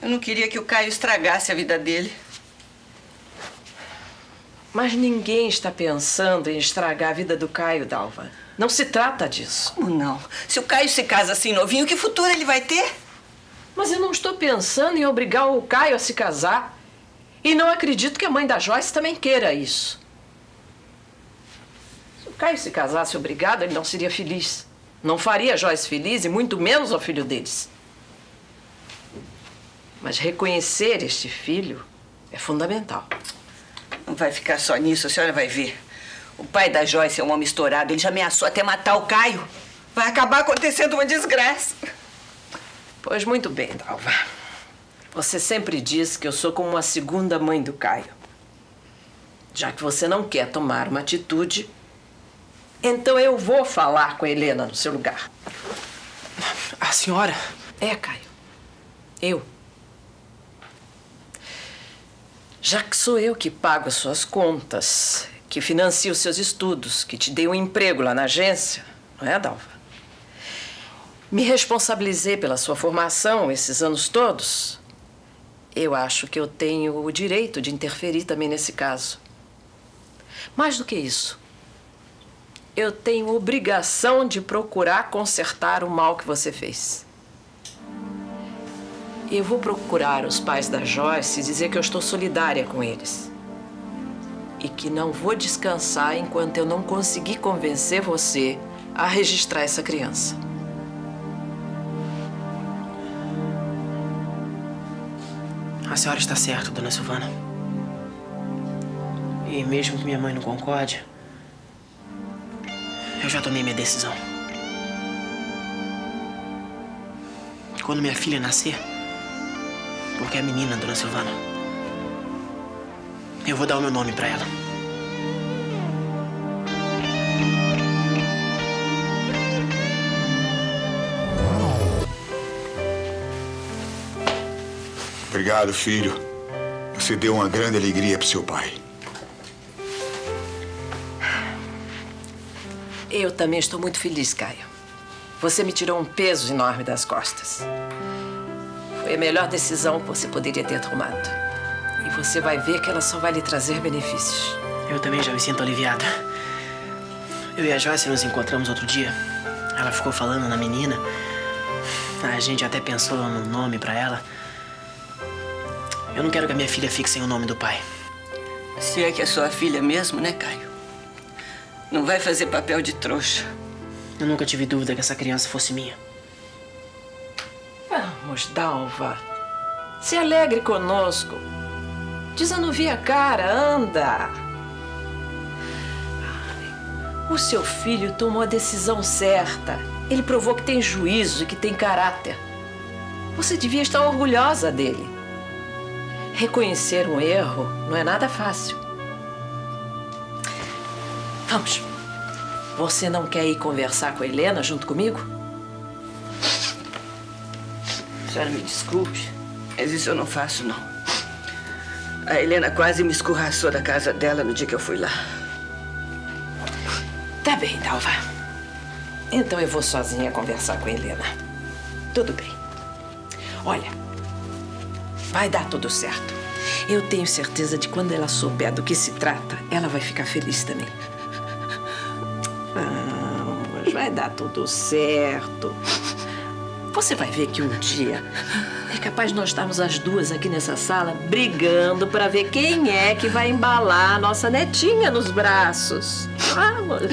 Eu não queria que o Caio estragasse a vida dele. Mas ninguém está pensando em estragar a vida do Caio, Dalva. Não se trata disso. Como não? Se o Caio se casa assim novinho, que futuro ele vai ter? Mas eu não estou pensando em obrigar o Caio a se casar. E não acredito que a mãe da Joyce também queira isso. Se o Caio se casasse obrigado, ele não seria feliz. Não faria a Joyce feliz e muito menos ao filho deles. Mas reconhecer este filho é fundamental. Não vai ficar só nisso, a senhora vai ver. O pai da Joyce é um homem estourado, ele já ameaçou até matar o Caio. Vai acabar acontecendo uma desgraça. Pois muito bem, Dalva. Você sempre diz que eu sou como uma segunda mãe do Caio. Já que você não quer tomar uma atitude, então eu vou falar com a Helena no seu lugar. A senhora? É, Caio. Eu. Já que sou eu que pago as suas contas, que financio os seus estudos, que te dei um emprego lá na agência, não é, Dalva? Me responsabilizei pela sua formação esses anos todos. Eu acho que eu tenho o direito de interferir também nesse caso. Mais do que isso, eu tenho obrigação de procurar consertar o mal que você fez. Eu vou procurar os pais da Joyce e dizer que eu estou solidária com eles. E que não vou descansar enquanto eu não conseguir convencer você a registrar essa criança. A senhora está certa, dona Silvana. E mesmo que minha mãe não concorde, eu já tomei minha decisão. Quando minha filha nascer, porque é menina, dona Silvana, eu vou dar o meu nome pra ela. Obrigado, filho. Você deu uma grande alegria pro seu pai. Eu também estou muito feliz, Caio. Você me tirou um peso enorme das costas. Foi a melhor decisão que você poderia ter tomado. E você vai ver que ela só vai lhe trazer benefícios. Eu também já me sinto aliviada. Eu e a Joyce nos encontramos outro dia. Ela ficou falando na menina. A gente até pensou no nome pra ela. Eu não quero que a minha filha fique sem o nome do pai. Se é que é sua filha mesmo, né, Caio? Não vai fazer papel de trouxa. Eu nunca tive dúvida que essa criança fosse minha. Vamos, Dalva. Se alegre conosco. Desanuvia a cara, anda. O seu filho tomou a decisão certa. Ele provou que tem juízo e que tem caráter. Você devia estar orgulhosa dele. Reconhecer um erro não é nada fácil. Vamos. Você não quer ir conversar com a Helena junto comigo? A senhora me desculpe, mas isso eu não faço, não. A Helena quase me escorraçou da casa dela no dia que eu fui lá. Tá bem, Dalva. Então eu vou sozinha conversar com a Helena. Tudo bem. Olha, vai dar tudo certo. Eu tenho certeza de que quando ela souber do que se trata, ela vai ficar feliz também. Vamos, vai dar tudo certo. Você vai ver que um dia é capaz de nós estarmos as duas aqui nessa sala brigando para ver quem é que vai embalar a nossa netinha nos braços. Vamos.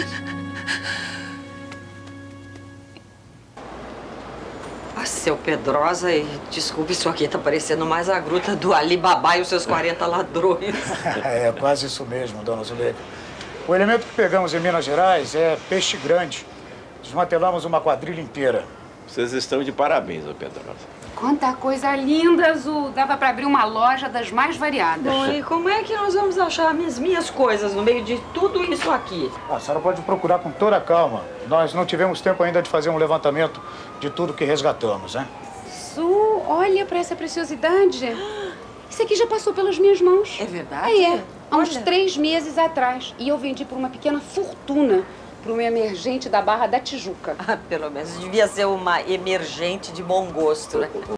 Seu Pedrosa, e desculpe, isso aqui tá parecendo mais a gruta do Alibaba e os seus 40 ladrões. É quase isso mesmo, dona Zuleika. O elemento que pegamos em Minas Gerais é peixe grande. Desmantelamos uma quadrilha inteira. Vocês estão de parabéns, ô Pedrosa. Quanta coisa linda, Azul. Dava pra abrir uma loja das mais variadas. Bom, e como é que nós vamos achar as minhas coisas no meio de tudo isso aqui? A senhora pode procurar com toda a calma. Nós não tivemos tempo ainda de fazer um levantamento de tudo que resgatamos, né? Azul, olha pra essa preciosidade. Isso aqui já passou pelas minhas mãos. É verdade? Há uns 3 meses atrás. E eu vendi por uma pequena fortuna para uma emergente da Barra da Tijuca. Pelo menos devia ser uma emergente de bom gosto, né?